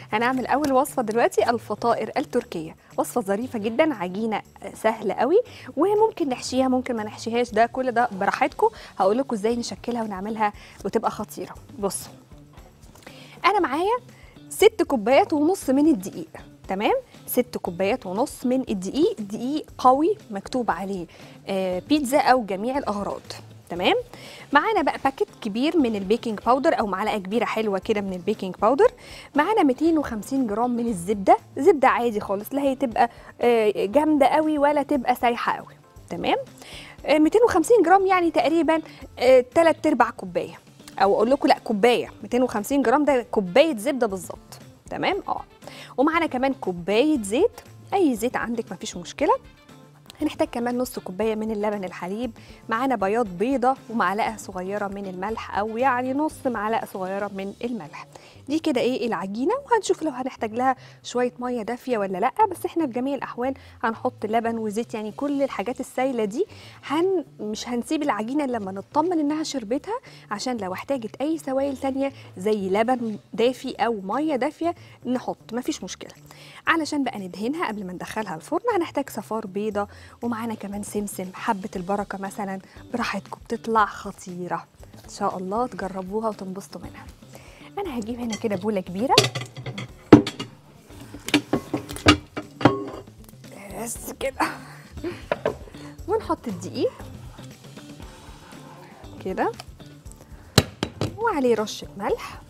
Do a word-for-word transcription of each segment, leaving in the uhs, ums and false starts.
هنعمل اول وصفه دلوقتي، الفطائر التركيه. وصفه ظريفه جدا، عجينه سهله قوي، وممكن نحشيها ممكن ما نحشيهاش، ده كل ده براحتكم. هقول لكم ازاي نشكلها ونعملها وتبقى خطيره. بصوا، انا معايا ست كوبايات ونص من الدقيق. تمام، ست كوبايات ونص من الدقيق، دقيق قوي مكتوب عليه آه بيتزا او جميع الاغراض. تمام، معانا بقى باكيت كبير من البيكنج باودر او معلقه كبيره حلوه كده من البيكنج باودر. معانا مئتين وخمسين جرام من الزبده، زبده عادي خالص، لا هي تبقى آه جامده قوي ولا تبقى سايحه قوي. تمام، آه مئتين وخمسين جرام يعني تقريبا آه تلات ارباع كوبايه، او اقول لكم لا كوبايه، مئتين وخمسين جرام ده كوبايه زبده بالظبط. تمام، اه ومعانا كمان كوبايه زيت، اي زيت عندك مفيش مشكله. هنحتاج كمان نص كوبايه من اللبن الحليب، معانا بياض بيضه ومعلقه صغيره من الملح، او يعني نص معلقه صغيره من الملح. دي كده ايه العجينه، وهنشوف لو هنحتاج لها شويه ميه دافيه ولا لا، بس احنا في جميع الاحوال هنحط لبن وزيت، يعني كل الحاجات السايله دي هن مش هنسيب العجينه لما نطمن انها شربتها، عشان لو احتاجت اي سوائل تانية زي لبن دافي او ميه دافيه نحط، مفيش مشكله. علشان بقى ندهنها قبل ما ندخلها الفرن هنحتاج صفار بيضه، ومعانا كمان سمسم، حبه البركه مثلا، براحتكم بتطلع خطيره ان شاء الله، تجربوها وتنبسطوا منها. انا هجيب هنا كده بوله كبيره، بس كده، ونحط الدقيق كده وعليه رشه ملح،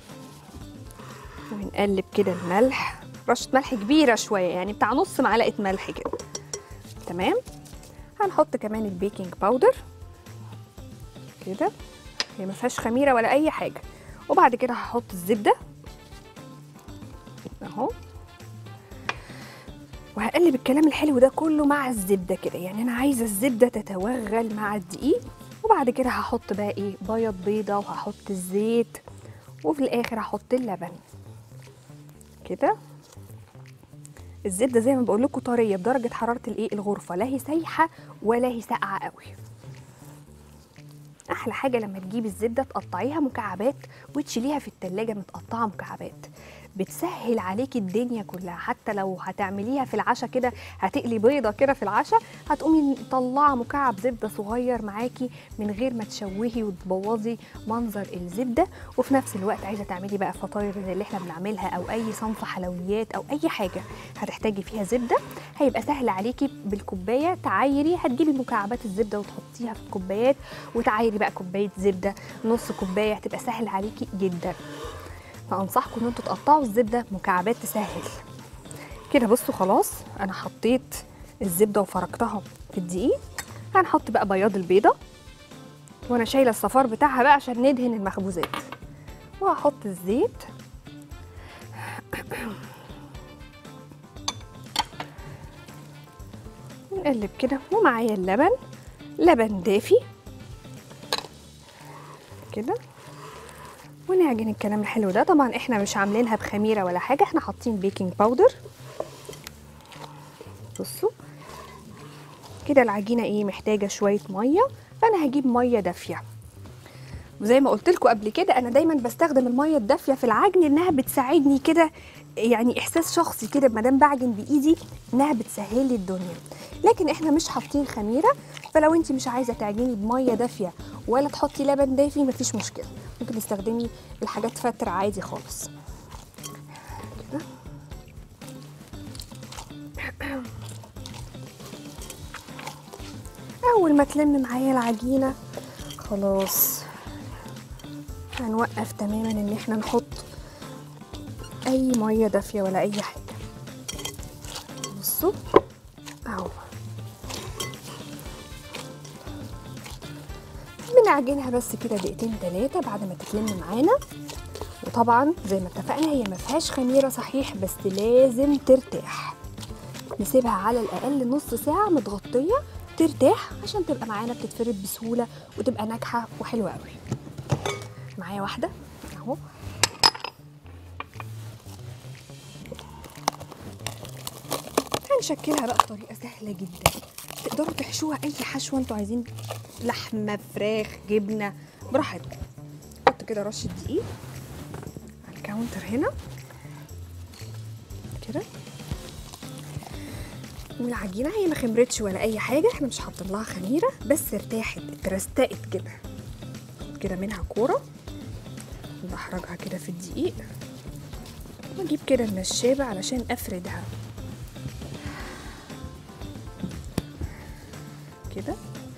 ونقلب كده الملح، رشه ملح كبيره شويه يعني بتاع نص معلقه ملح كده. تمام، هنحط كمان البيكنج باودر كده، هي ما فيهاش خميره ولا اي حاجه. وبعد كده هحط الزبده اهو، وهقلب الكلام الحلو ده كله مع الزبده كده، يعني انا عايزه الزبده تتوغل مع الدقيق. وبعد كده هحط بقى ايه، بيض بيضه، وهحط الزيت، وفي الاخر هحط اللبن كده. الزبده زي ما بقول لكم طريه بدرجه حراره الايه الغرفه، لا هي سايحه ولا هي ساقعه قوي. احلى حاجه لما تجيبي الزبده تقطعيها مكعبات وتشيليها في التلاجة متقطعه مكعبات، بتسهل عليكي الدنيا كلها. حتى لو هتعمليها في العشاء كده، هتقلي بيضه كده في العشاء، هتقومي مطلعه مكعب زبده صغير معاكي من غير ما تشوهي وتبوظي منظر الزبده. وفي نفس الوقت عايزه تعملي بقى فطاير زي اللي احنا بنعملها، او اي صنف حلويات، او اي حاجه هتحتاجي فيها زبده، هيبقى سهل عليكي بالكوبايه تعايري، هتجيبي مكعبات الزبده وتحطيها في الكوبايات وتعايري بقى كوبايه زبده، نص كوبايه، هتبقى سهل عليكي جدا. فانصحكم ان انتوا تقطعوا الزبده مكعبات تسهل كده. بصوا خلاص انا حطيت الزبده وفركتها في الدقيق. هنحط بقى بياض البيضه، وانا شايله الصفار بتاعها بقى عشان ندهن المخبوزات، وهحط الزيت نقلب كده، ومعايا اللبن، لبن دافي كده، ونعجن الكلام الحلو ده. طبعا احنا مش عاملينها بخميره ولا حاجه، احنا حاطين بيكنج باودر. بصوا كده العجينه ايه، محتاجه شويه ميه، فانا هجيب ميه دافيه. وزي ما قلت لكم قبل كده، انا دايما بستخدم الميه الدافيه في العجن، انها بتساعدني كده، يعني احساس شخصي كده ما دام بعجن بايدي انها بتسهل لي الدنيا. لكن احنا مش حاطين خميره، فلو انت مش عايزه تعجني بميه دافيه ولا تحطي لبن دافي مفيش مشكله، ممكن تستخدمي الحاجات فتره عادي خالص كده. اول ما تلم معايا العجينه خلاص هنوقف تماما ان احنا نحط اي ميه دافيه ولا اي حاجه. بصوا اهو بنعجنها بس كده دقيقتين ثلاثه بعد ما تتلم معانا. وطبعا زي ما اتفقنا هي ما فيهاش خميره صحيح، بس لازم ترتاح، نسيبها على الاقل نص ساعه متغطيه ترتاح، عشان تبقى معانا بتتفرد بسهوله وتبقى ناجحه وحلوه قوي. معايا واحده اهو، هنشكلها بقى بطريقه سهله جدا، تقدروا تحشوها اي حشوه انتوا عايزين، لحمه، فراخ، جبنه، براحتكم. حط كده رشه دقيق على الكاونتر هنا، كده. والعجينه هي ما خمرتش ولا اي حاجه، احنا مش حاطين لها خميره، بس ارتاحت اترستقت كده كده منها كوره. ندحرجها كده في الدقيق، واجيب كده النشابه علشان افردها كده.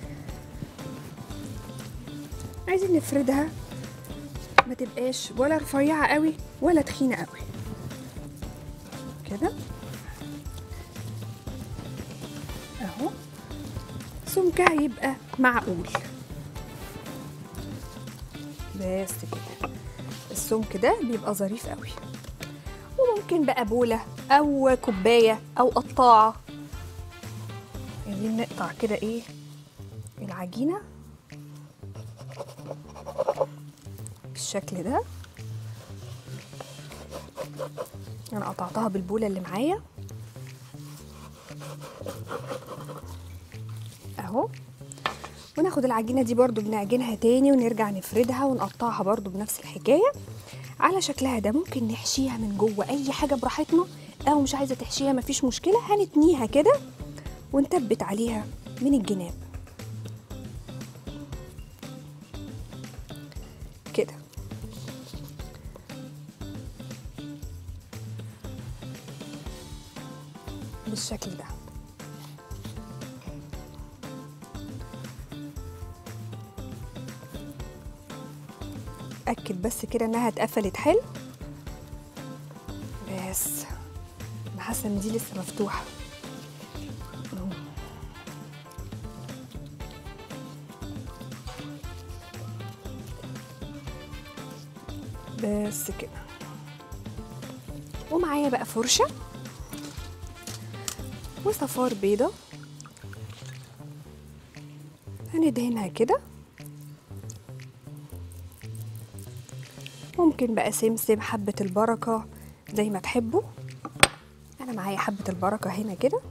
عايزين نفردها ما تبقاش ولا رفيعه قوي ولا تخينه قوي كده اهو. سمكها يبقى معقول بس كده. السمك ده بيبقى ظريف قوي. وممكن بقى بوله او كوبايه او قطاعه. عايزين نقطع كده ايه العجينه بالشكل ده. انا قطعتها بالبوله اللي معايا اهو. وناخد العجينه دي برضو بنعجنها تاني ونرجع نفردها ونقطعها برضو بنفس الحكايه على شكلها ده. ممكن نحشيها من جوه اي حاجه براحتنا، او مش عايزه تحشيها مفيش مشكله، هنتنيها كده ونثبت عليها من الجناب كده. بالشكل ده. اتاكد بس كده انها اتقفلت حلو. بس انا حاسه ان دي لسه مفتوحه. بس كده. ومعايا بقى فرشه وصفار بيضه، هندهنها كده. ممكن بقى سمسم، حبة البركة، زي ما تحبوا. أنا معايا حبة البركة هنا كده.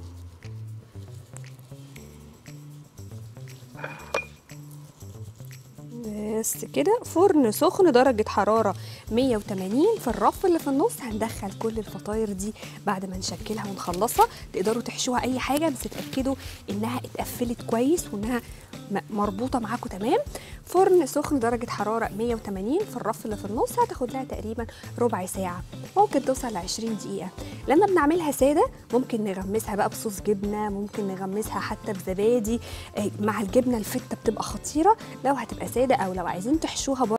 بس كده. فرن سخن درجة حرارة مية وتمانين في الرف اللي في النص. هندخل كل الفطاير دي بعد ما نشكلها ونخلصها. تقدروا تحشوها أي حاجة، بس اتأكدوا إنها اتقفلت كويس وإنها مربوطة معاكم تمام. فرن سخن درجة حرارة مية وتمانين في الرف اللي في النص. هتاخد لها تقريبا ربع ساعة، ممكن توصل ل عشرين دقيقة. لما بنعملها سادة ممكن نغمسها بقى بصوص جبنة، ممكن نغمسها حتى بزبادي مع الجبنة الفتة، بتبقى خطيرة لو هتبقى سادة. أو لو عايزين تحشوها